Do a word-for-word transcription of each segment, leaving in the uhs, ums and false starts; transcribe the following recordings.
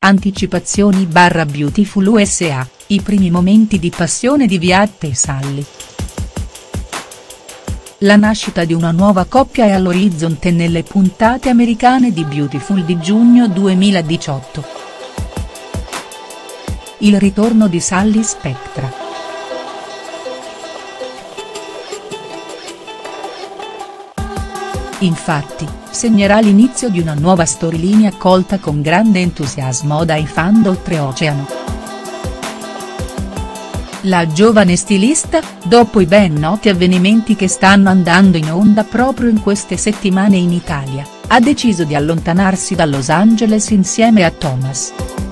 Anticipazioni barra Beautiful U S A, i primi momenti di passione di Viat e Sally. La nascita di una nuova coppia è all'orizzonte nelle puntate americane di Beautiful di giugno duemiladiciotto. Il ritorno di Sally Spectra. Infatti, segnerà l'inizio di una nuova storyline accolta con grande entusiasmo dai fan d'oltreoceano. La giovane stilista, dopo i ben noti avvenimenti che stanno andando in onda proprio in queste settimane in Italia, ha deciso di allontanarsi da Los Angeles insieme a Thomas.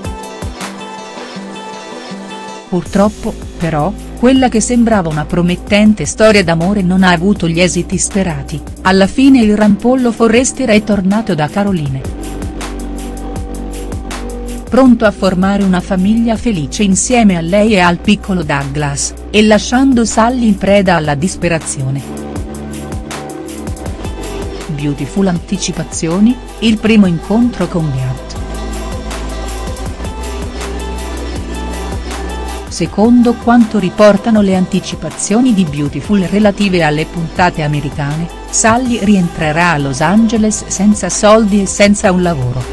Purtroppo, però, quella che sembrava una promettente storia d'amore non ha avuto gli esiti sperati, alla fine il rampollo Forrester è tornato da Caroline. Pronto a formare una famiglia felice insieme a lei e al piccolo Douglas, e lasciando Sally in preda alla disperazione. Beautiful anticipazioni, il primo incontro con Viat. Secondo quanto riportano le anticipazioni di Beautiful relative alle puntate americane, Sally rientrerà a Los Angeles senza soldi e senza un lavoro.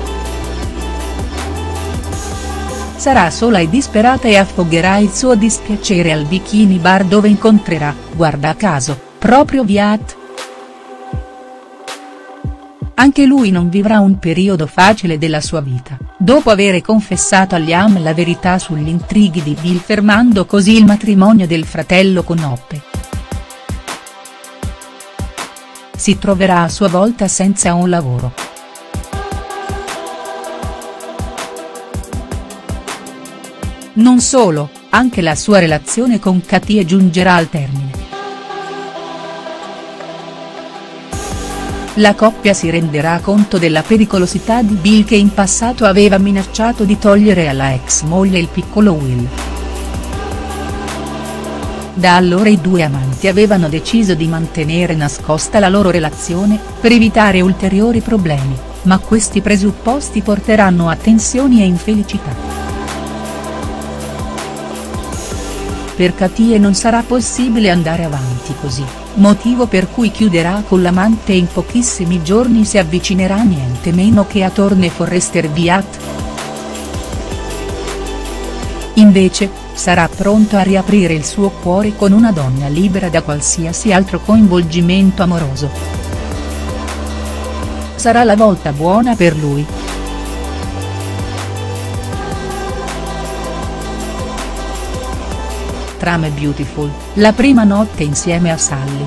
Sarà sola e disperata e affogherà il suo dispiacere al bikini bar dove incontrerà, guarda caso, proprio Viat. Anche lui non vivrà un periodo facile della sua vita, dopo avere confessato a Liam la verità sugli intrighi di Bill fermando così il matrimonio del fratello con Hope. Si troverà a sua volta senza un lavoro. Non solo, anche la sua relazione con Katie giungerà al termine. La coppia si renderà conto della pericolosità di Bill che in passato aveva minacciato di togliere alla ex moglie il piccolo Will. Da allora i due amanti avevano deciso di mantenere nascosta la loro relazione, per evitare ulteriori problemi, ma questi presupposti porteranno a tensioni e infelicità. Per Katie non sarà possibile andare avanti così, motivo per cui chiuderà con l'amante e in pochissimi giorni si avvicinerà niente meno che a Thorne Forrester Viat. Invece, sarà pronto a riaprire il suo cuore con una donna libera da qualsiasi altro coinvolgimento amoroso. Sarà la volta buona per lui. Trame Beautiful, la prima notte insieme a Sally.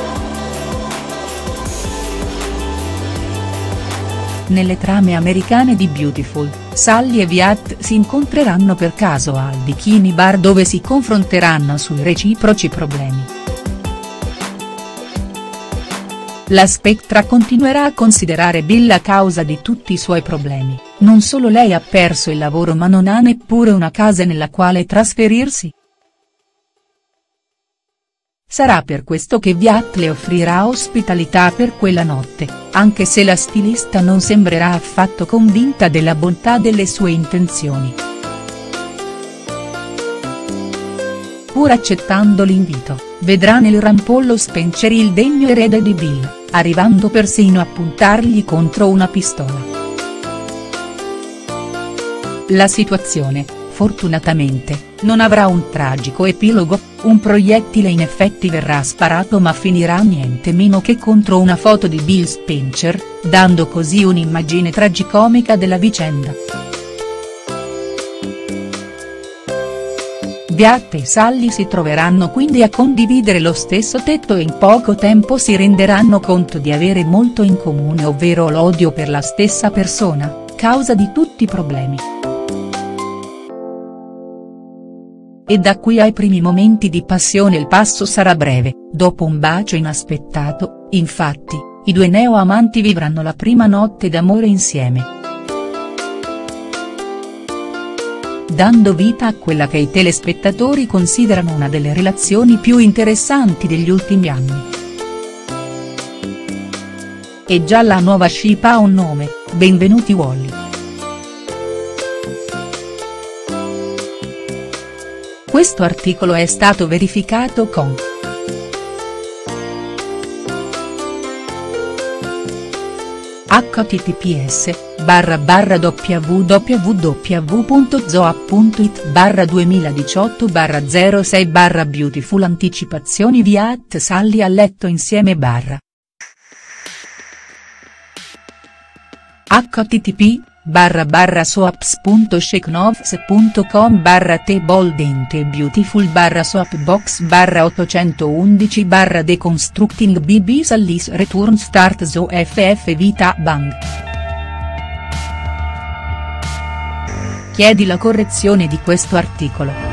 Nelle trame americane di Beautiful, Sally e Viat si incontreranno per caso al bikini bar dove si confronteranno sui reciproci problemi. La Spectra continuerà a considerare Bill la causa di tutti i suoi problemi, non solo lei ha perso il lavoro ma non ha neppure una casa nella quale trasferirsi. Sarà per questo che Viat le offrirà ospitalità per quella notte, anche se la stilista non sembrerà affatto convinta della bontà delle sue intenzioni. Pur accettando l'invito, vedrà nel rampollo Spencer il degno erede di Bill, arrivando persino a puntargli contro una pistola. La situazione, fortunatamente, non avrà un tragico epilogo, un proiettile in effetti verrà sparato ma finirà niente meno che contro una foto di Bill Spencer, dando così un'immagine tragicomica della vicenda. Viat e Sally si troveranno quindi a condividere lo stesso tetto e in poco tempo si renderanno conto di avere molto in comune, ovvero l'odio per la stessa persona, causa di tutti i problemi. E da qui ai primi momenti di passione il passo sarà breve, dopo un bacio inaspettato, infatti, i due neo-amanti vivranno la prima notte d'amore insieme. Dando vita a quella che i telespettatori considerano una delle relazioni più interessanti degli ultimi anni. E già la nuova ship ha un nome, benvenuti Wally. Questo articolo è stato verificato con h t t p s barra barra w w w punto zoa punto it barra duemiladiciotto barra zero sei barra Beautiful anticipazioni via at Salli a letto insieme barra http barra barra soaps punto sheknovs punto com barra te boldente beautiful barra soapbox barra ottocentoundici barra deconstructing bb Sallis return start zo ff vita bang. Chiedi la correzione di questo articolo.